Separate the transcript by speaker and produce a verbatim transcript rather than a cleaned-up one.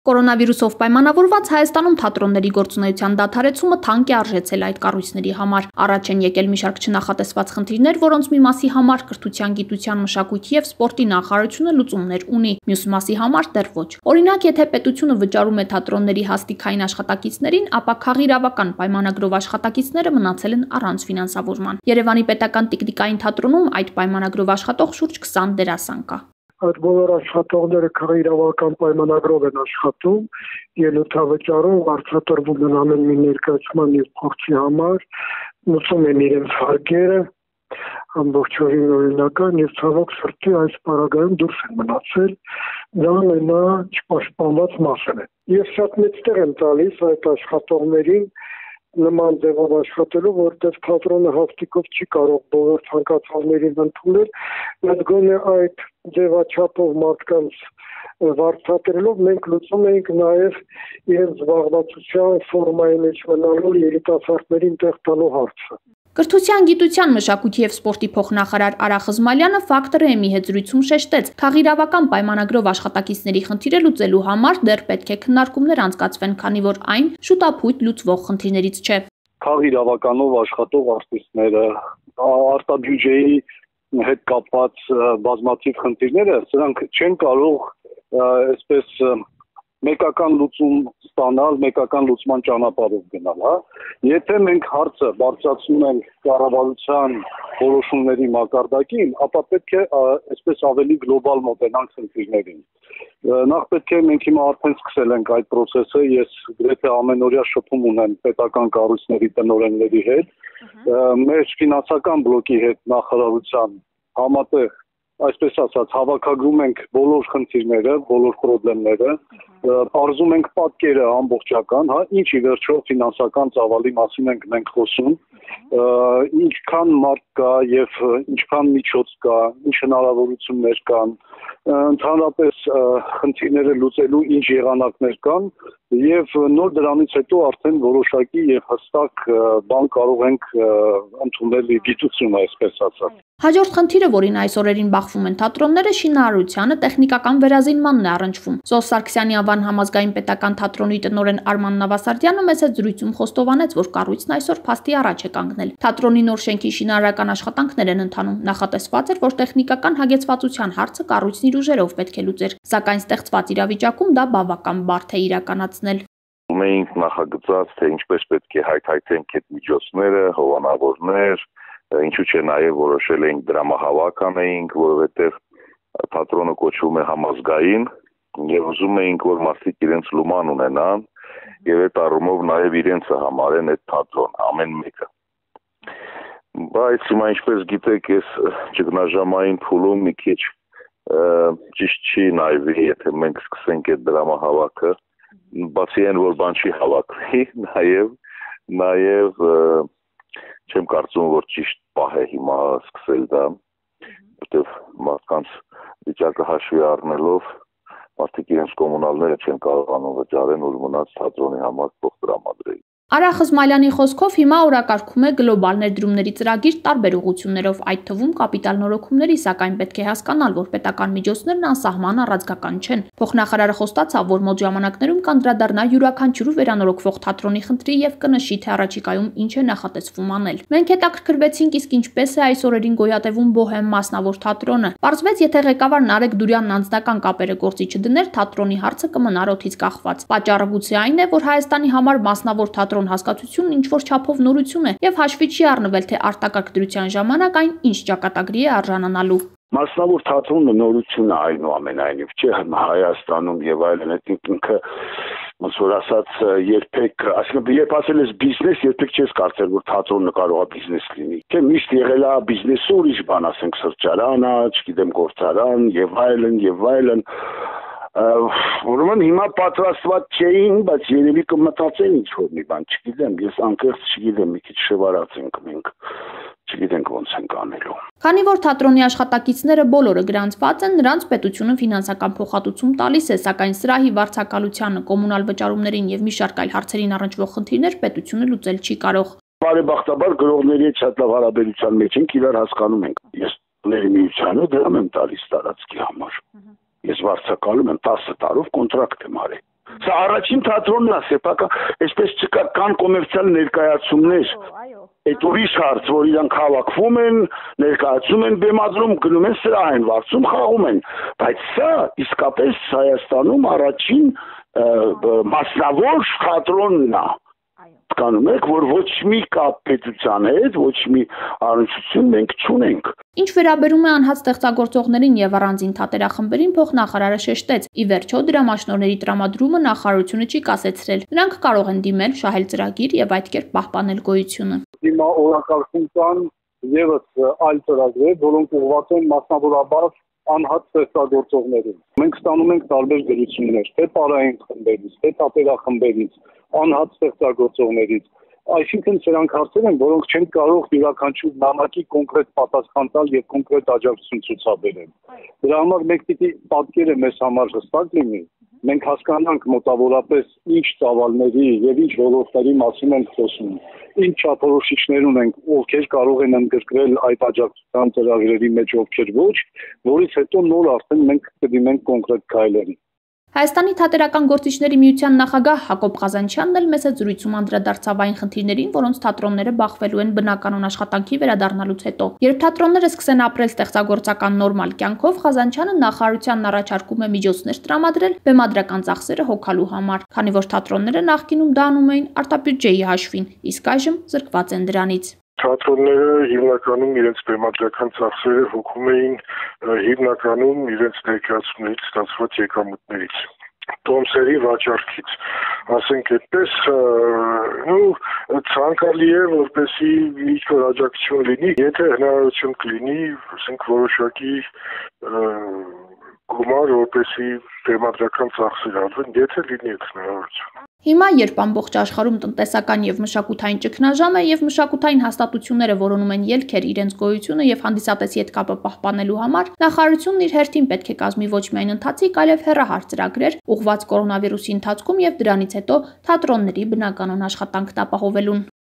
Speaker 1: Կորոնավիրուսով պայմանավորված Հայաստանում թատրոնների գործունեության դադարեցումը թանկ է արժեցել այդ կառույցների համար։ Առաջ են եկել մի շարք չնախատեսված խնդիրներ, որոնց մի մասի համար կրթության, գիտության, մշակույթի եւ սպորտի նախարարությունը լուծումներ ունի, մյուս մասի համար դեռ ոչ։ Օրինակ, եթե պետությունը վճարում է թատրոնների հաստիքային աշխատակիցներին, ապա քաղաքիրավական պայմանագրով աշխատակիցները մնացել են առանց ֆինանսավորման։ Երևանի պետական տիկնիկային թատրոնում այդ պայմանագրով աշխատող շուրջ քսան դերասան կա։
Speaker 2: Այդ բոլոր աշխատողները քաղաքիրավական պայմանագրով են աշխատում, ելույթավճարով արձակուրվում են ամեն մի ներկայացման եւ փորձի համար, մուծում են իրենց հարկերը, ամբողջովին օրինական եւ ցավոք սրտի այս պարագայում դուրս են մնացել, դա մենա չպաշտպանված մասն է։ Ես շատ մեծ տեղ եմ տալիս այդ աշխատողներին նման ձևով աշխատելու, որտեղ թատրոնը հաստիկով չի կարող բոլոր ցանկացողներին ընդունել, բայց գոնե այդ ձևաչափով մարդկանց վարձատրելով մենք լուծում ենք նաև իրենց զբաղվածության ֆորմայի մեջ մնալու երիտասարդներին տեղ տալու հարցը։
Speaker 1: Կրթության, գիտության, մշակույթի եւ սպորտի փոխնախարար Արա Խզմալյանը Ֆակտորի էմի հետզրույցում շեշտեց, քաղաքիրավական պայմանագրով աշխատակիցների խնդիրը լուծելու համար դեռ պետք է քննարկումներ անցկացվեն, քանի որ այն շուտապույտ լուծվող խնդիրներից չէ։
Speaker 3: Քաղաքիրավականով աշխատող արտիստները, արտաբյուջեի հետ կապված բազմաթիվ խնդիրները, սրանք չեն կարող այսպես մեկական լուծում ստանալ, մեկական լուծման ճանապարհով գնալ, հա։ Եթե մենք հարցը բարձրացնում ենք կառավարության որոշումների մակարդակին, ապա պետք է այսպես ավելի գլոբալ մոտենանք խնդիրներին։ Նախ պետք է մենք հիմա արդեն սկսել ենք այդ process-ը, ես գրեթե ամենօրյա շփում ունեմ պետական կառույցների տնօրենների հետ, մեր ֆինանսական բլոկի հետ նախարարության համատեղ այսպես ասած հավաքագրում ենք բոլոր խնդիրները, բոլոր խնդիրները, բարձում ենք պատկերը ամբողջական, հա, ինչ ի վերջո ֆինանսական ծավալի մասին ենք մենք խոսում, ինչքան մարդ կա եւ ինչքան միջոց կա, ինչ հնարավորություններ կան, ընդհանրապես խնդիրները լուծելու ինչ եղանակներ կան եւ նոր դրանից հետո արդեն որոշակի եւ հստակ բան կարող ենք ընդունել գիտությունը, այսպես ասած։
Speaker 1: Հաջորդ խնդիրը, որին այս օրերին բախվում են թատրոնները, շինարարությանը, տեխնիկական վերազինմանն է առնչվում։ Սարքիսյանի անվան համազգային պետական թատրոնի տնօրեն Արման Նավասարդյանը մեծ հետ զրույցում խոստովանեց, որ կառույցն այսօր փաստի առաջ է կանգնել։ Թատրոնի նոր շենքի շինարարական աշխատանքներ են ընթանում։ Նախատեսված էր, որ տեխնիկական հագեցվածության հարցը կառույցն իր ուժերով պետք է լուծեր, սակայն ստեղծված իրավիճակում դա բավական բարդ է իրականացնել։
Speaker 4: Մենք նախագծած, թե ինչպես պետք է հայթայթենք այդ միջոցները, հովանավորներ, ինչու՞ չէ նաև որոշել էինք դրամահավաք անեինք, որովհետև թատրոնը կոչվում է համազգային եւ ուզում էինք, որ մարդիկ իրենց լուման ունենան եւ այդ առումով նաև իրենցը համարեն այդ թատրոն ամեն մեկը։ Բայց հիմա ինչպես գիտեք, այս ճգնաժամային փուլում մի քիչ ճիշտ չի նայվի, եթե մենք սկսենք այդ դրամահավաքը, բացի այն, որ բան չի հավաքվի, նաև նաև չեմ կարծում, որ ճիշտ պահ է հիմա սկսել դա, որտեղ մարդկանց վիճակը հաշվի առնելով մարդիկ իրենց կոմունալները չեն կարողանում վճարեն, որ մնաց թատրոնի համար փող տրամադրել։
Speaker 1: Արա Խզմալյանի խոսքով հիմա օրակարգում է գլոբալ ներդրումների ծրագիր տարբեր ուղղություններով, այդ թվում կապիտալ նորոգումների, սակայն պետք է հասկանալ, որ պետական միջոցներն անսահման առանցքական չեն։ Փոխնախարարը խոստացավ, որ մոտ ժամանակներում կանդրադառնա յուրաքանչյուր վերանորոգվող թատրոնի խնդրի եւ կնշի, թե առաջիկայում ինչ է նախատեսվում անել։ Մենք հետաքրքրվեցինք, իսկ ինչպես է այս օրերին գոյատևում Բոհեմ մասնավոր թատրոնը։ Պարզվեց, եթե ղեկավար Նարեկ Դուրյանն անձնական կապերը գործի չդներ, թատրոնի հարցը կմնար օդից կախված։ Պատճառը գուցե այն է, որ Հայաստանի համար մասնավոր թատրոն հասկացությունն ինչ որ չափով նորություն է եւ հաշվի չի առնվել, թե արտակարգ դրության ժամանակ այն ինչ ճակատագրի է արժանանալու։
Speaker 5: Մասնավոր թատրոնը նորություն է այնուամենայնիվ, չէ՞ Հայաստանում եւ այլն, այդ ինքը ոնց որ ասած երբեք, այսինքն երբ ասել ես բիզնես, երբեք չես կարծել, որ թատրոնը կարող է բիզնես լինի։ Թե միշտ եղել է բիզնեսը ուրիշ բան, ասենք սրճարան, չգիտեմ, գործարան եւ այլն եւ այլն։ Ուրեմն հիմա պատրաստված չէին, բայց երևի կմտածեն ինչ որ մի բան, չգիտեմ, ես անկեղծ չգիտեմ, մի քիչ շվարած ենք մենք, չգիտենք ոնց ենք անելու։
Speaker 1: Քանի որ թատրոնի աշխատակիցները բոլորը գրանցված են, նրանց պետությունը ֆինանսական փոխհատուցում տալիս է, սակայն սրահի վարձակալությանը, կոմունալ վճարումներին եւ մի շարք այլ հարցերին առնչվող խնդիրներ պետությունը լուծել չի կարող։
Speaker 5: Բարեբախտաբար գրողների հետ շատ լավ հարաբերության մեջ ենք, իրար հասկանում ենք։ Ես ների միությանը դրամ եմ տալիս տարածքի համար։ Ես վարձակալում եմ տասը տարով կոնտրակտ եմ արել։ Սա առաջին թատրոնն է, սեփական, այսպես չկա կան կոմերցիալ ներկայացումներ։ Այդ ուրիշ հարց, որ իրանք հավաքվում են, ներկայացում են բեմադրում, գնում են սրահ են վարձում, խաղում են, բայց սա իսկապես Հայաստանում առաջին մասնավոր թատրոնն է։ Կանում եք, որ ոչ մի կապ պետության հետ, ոչ մի առնչություն մենք չունենք։
Speaker 1: Ինչ վերաբերում է անհատ ստեղծագործողներին եւ առանձին թատերախմբերին, փոխնախարարը շեշտեց. ի վերջո դրամաշնորհների տրամադրումը նախարարությունը չի կասեցրել։ Նրանք կարող են դիմել, շահել ծրագիր եւ այդ կերպ պահպանել գոյությունը։
Speaker 3: Հիմա օրակարգում կան եւս այլ ծրագրեր, որոնք ուղղված են մասնավորաբար անհատ ստեղծագործողներին։ Մենք ստանում ենք տարբեր գրություններ, թե պարային խմբերից, թե թատերախմբերից, անհատ ստեղծագործողներից։ Այսինքն սրանք հարցեր են, որոնք չեն կարող յուրաքանչյուր նամակի կոնկրետ պատասխան տալ եւ կոնկրետ աջակցություն ցուցաբերել։ Դրա համար մեկ պիտի պատկերը մեզ համար հստակ լինի։ Մենք հասկանանք մոտավորապես ինչ ծավալների եւ ինչ ոլորտների մասին ենք խոսում, ինչ չափորոշիչներ ունենք, ովքեր կարող են ընդգրկվել այդ աջակցության ծրագրերի մեջ, ովքեր ոչ, որից հետո նոր արդեն մենք կդիմենք կոնկրետ քայլերի։
Speaker 1: Հայաստանի թատերական գործիչների միության նախագահ Հակոբ Ղազանչյանն էլ մեծ զրույցում անդրադարձավ այն խնդիրներին, որոնց թատրոնները բախվելու են բնականոն աշխատանքի վերադառնալուց հետո։ Երբ թատրոնները սկսեն ապրել ստեղծագործական նորմալ կյանքով, Ղազանչյանը նախարարությանն առաջարկում է միջոցներ տրամադրել բեմադրական ծախսերը հոգալու համար, քանի որ թատրոնները նախկինում դա անում էին արտաբյուջեի հաշվին, իսկ այժմ զրկված են դրանից։
Speaker 2: Թատրոնները հիմնականում իրենց բեմադրական ծախսերը հոգում էին հիմնականում իրենց ներկայացումներից ստացված եկամուտներից, տոմսերի վաճառքից, ասենք այդպես, ու ցանկալի է, որպեսզի ինչ-որ աջակցություն լինի, եթե հնարավորություն կլինի, ասենք որոշակի գումար, որպեսզի բեմադրական ծախսեր արվեն, եթե լինի այդ հնարավորություն։
Speaker 1: Հիմա, երբ ամբողջ աշխարհում տնտեսական եւ մշակութային ճգնաժամ է եւ մշակութային հաստատությունները որոնում են ելքեր իրենց գոյությունը եւ հանդիսատեսի հետ կապը պահպանելու համար, նախարարությունն իր հերթին պետք է կազմի ոչ միայն ընթացիկ, այլև հեռահար ծրագրեր, ուղղված կորոնավիրուսի ընթացքում եւ դրանից հետո թատրոնների բնականոն աշխատանքն ապահովելուն։